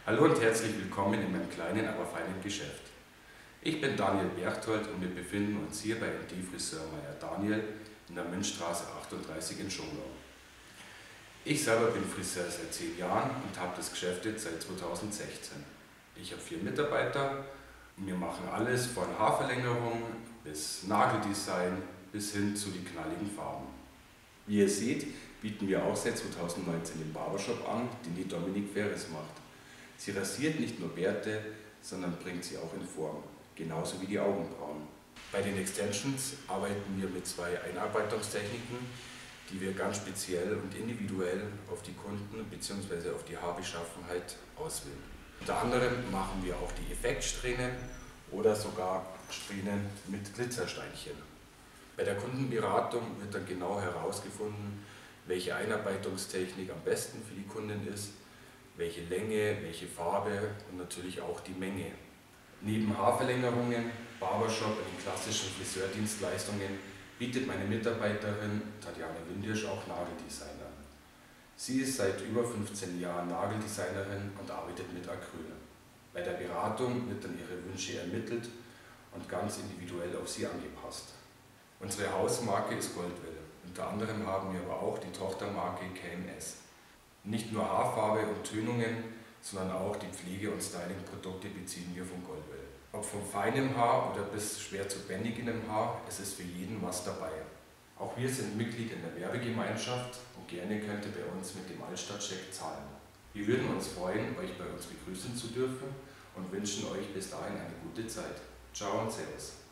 Hallo und herzlich willkommen in meinem kleinen, aber feinen Geschäft. Ich bin Daniel Berchtold und wir befinden uns hier bei ND Friseur Meier Daniel in der Münchstraße 38 in Schongau. Ich selber bin Friseur seit 10 Jahren und habe das Geschäft jetzt seit 2016. Ich habe 4 Mitarbeiter und wir machen alles von Haarverlängerung bis Nageldesign bis hin zu den knalligen Farben. Wie ihr seht, bieten wir auch seit 2019 den Barbershop an, den die Dominique Ferris macht. Sie rasiert nicht nur Bärte, sondern bringt sie auch in Form, genauso wie die Augenbrauen. Bei den Extensions arbeiten wir mit 2 Einarbeitungstechniken, die wir ganz speziell und individuell auf die Kunden bzw. auf die Haarbeschaffenheit auswählen. Unter anderem machen wir auch die Effektsträhnen oder sogar Strähnen mit Glitzersteinchen. Bei der Kundenberatung wird dann genau herausgefunden, welche Einarbeitungstechnik am besten für die Kundin ist, welche Länge, welche Farbe und natürlich auch die Menge. Neben Haarverlängerungen, Barbershop und den klassischen Friseurdienstleistungen bietet meine Mitarbeiterin Tatjana Windisch auch Nageldesign an. Sie ist seit über 15 Jahren Nageldesignerin und arbeitet mit Acryl. Bei der Beratung wird dann ihre Wünsche ermittelt und ganz individuell auf sie angepasst. Unsere Hausmarke ist Goldwell. Unter anderem haben wir aber auch die Tochtermarke KMS. Nicht nur Haarfarbe und Tönungen, sondern auch die Pflege- und Styling-Produkte beziehen wir von Goldwell. Ob von feinem Haar oder bis schwer zu bändigem Haar, es ist für jeden was dabei. Auch wir sind Mitglied in der Werbegemeinschaft und gerne könnt ihr bei uns mit dem Altstadtcheck zahlen. Wir würden uns freuen, euch bei uns begrüßen zu dürfen und wünschen euch bis dahin eine gute Zeit. Ciao und Servus.